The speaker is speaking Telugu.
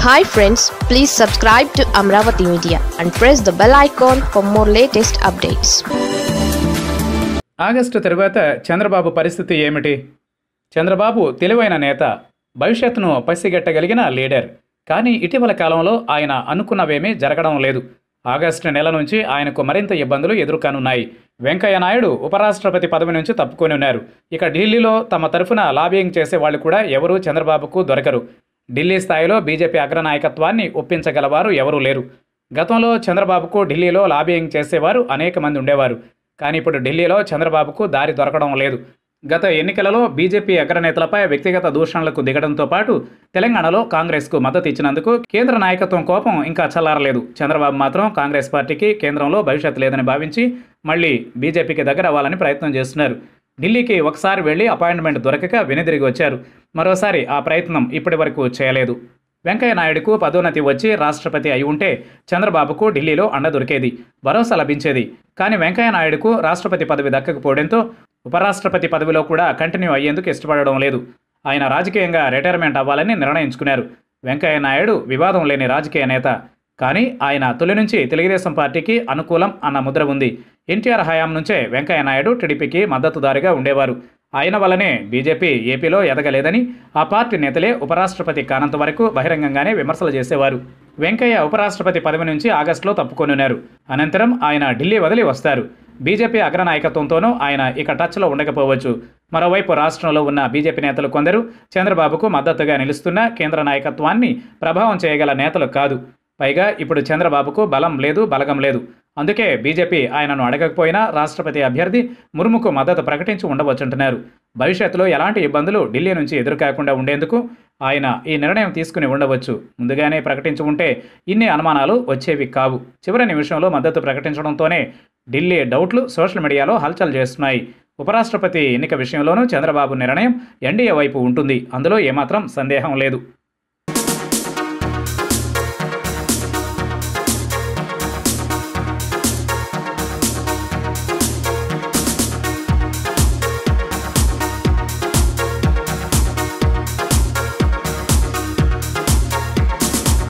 Hi friends, please subscribe to Amaravathi Media and press the bell icon for more latest updates. August తరువాత చంద్రబాబు పరిస్థితి ఏమిటి? చంద్రబాబు తెలివైన నేత, భవిష్యత్తును పసిగట్టగలిగిన లీడర్. కానీ ఇటీవల కాలంలో ఆయన అనుకున్నవేమీ జరగడం లేదు. ఆగస్టు నెల నుంచి ఆయనకు మరింత ఇబ్బందులు ఎదుర్కానున్నాయి. వెంకయ్య నాయుడు ఉపరాష్ట్రపతి పదవి నుంచి తప్పుకొని ఉన్నారు. ఇక ఢిల్లీలో తమ తరఫున లాబియింగ్ చేసే వాళ్ళు కూడా ఎవరూ చంద్రబాబుకు దొరకరు. ఢిల్లీ స్థాయిలో బీజేపీ అగ్రనాయకత్వాన్ని ఒప్పించగలవారు ఎవరూ లేరు. గతంలో చంద్రబాబుకు ఢిల్లీలో లాబియింగ్ చేసేవారు అనేక మంది ఉండేవారు. కానీ ఇప్పుడు ఢిల్లీలో చంద్రబాబుకు దారి దొరకడం లేదు. గత ఎన్నికలలో బీజేపీ అగ్రనేతలపై వ్యక్తిగత దూషణలకు దిగడంతో పాటు తెలంగాణలో కాంగ్రెస్కు మద్దతు ఇచ్చినందుకు కేంద్ర నాయకత్వం కోపం ఇంకా చల్లారలేదు. చంద్రబాబు మాత్రం కాంగ్రెస్ పార్టీకి కేంద్రంలో భవిష్యత్తు లేదని భావించి మళ్ళీ బీజేపీకి దగ్గర అవ్వాలని ప్రయత్నం చేస్తున్నారు. ఢిల్లీకి ఒకసారి వెళ్లి అపాయింట్మెంట్ దొరకక వెనుదిరిగి వచ్చారు. మరోసారి ఆ ప్రయత్నం ఇప్పటి వరకు చేయలేదు. వెంకయ్య నాయుడుకు పదోన్నతి వచ్చి రాష్ట్రపతి అయి ఉంటే చంద్రబాబుకు ఢిల్లీలో అండ దొరికేది, భరోసా లభించేది. కానీ వెంకయ్య నాయుడుకు రాష్ట్రపతి పదవి దక్కకపోవడంతో ఉపరాష్ట్రపతి పదవిలో కూడా కంటిన్యూ అయ్యేందుకు ఇష్టపడడం లేదు. ఆయన రాజకీయంగా రిటైర్మెంట్ అవ్వాలని నిర్ణయించుకున్నారు. వెంకయ్య నాయుడు వివాదం లేని రాజకీయ నేత. కానీ ఆయన తొలి నుంచి తెలుగుదేశం పార్టీకి అనుకూలం అన్న ముద్ర ఉంది. ఎన్టీఆర్ హయాం నుంచే వెంకయ్య నాయుడు టీడీపీకి మద్దతుదారుగా ఉండేవారు. ఆయన వల్లనే బీజేపీ ఏపీలో ఎదగలేదని ఆ పార్టీ నేతలే ఉపరాష్ట్రపతి కానంత వరకు బహిరంగంగానే విమర్శలు చేసేవారు. వెంకయ్య ఉపరాష్ట్రపతి పదవి నుంచి ఆగస్టులో తప్పుకొనున్నారు. అనంతరం ఆయన ఢిల్లీ వదిలి వస్తారు. బీజేపీ అగ్రనాయకత్వంతోనూ ఆయన ఇక టచ్లో ఉండకపోవచ్చు. మరోవైపు రాష్ట్రంలో ఉన్న బీజేపీ నేతలు కొందరు చంద్రబాబుకు మద్దతుగా నిలుస్తున్న కేంద్ర నాయకత్వాన్ని ప్రభావం చేయగల నేతలు కాదు. పైగా ఇప్పుడు చంద్రబాబుకు బలం లేదు, బలగం లేదు. అందుకే బీజేపీ ఆయనను అడగకపోయినా రాష్ట్రపతి అభ్యర్థి ముర్ముకు మద్దతు ప్రకటించి ఉండవచ్చుంటున్నారు. భవిష్యత్తులో ఎలాంటి ఇబ్బందులు ఢిల్లీ నుంచి ఎదురుకాకుండా ఉండేందుకు ఆయన ఈ నిర్ణయం తీసుకుని ఉండవచ్చు. ముందుగానే ప్రకటించి ఉంటే ఇన్ని అనుమానాలు వచ్చేవి కావు. చివరి నిమిషంలో మద్దతు ప్రకటించడంతోనే ఢిల్లీ డౌట్లు సోషల్ మీడియాలో హల్చల్ చేస్తున్నాయి. ఉపరాష్ట్రపతి ఎన్నిక విషయంలోనూ చంద్రబాబు నిర్ణయం ఎన్డీఏ వైపు ఉంటుంది. అందులో ఏమాత్రం సందేహం లేదు.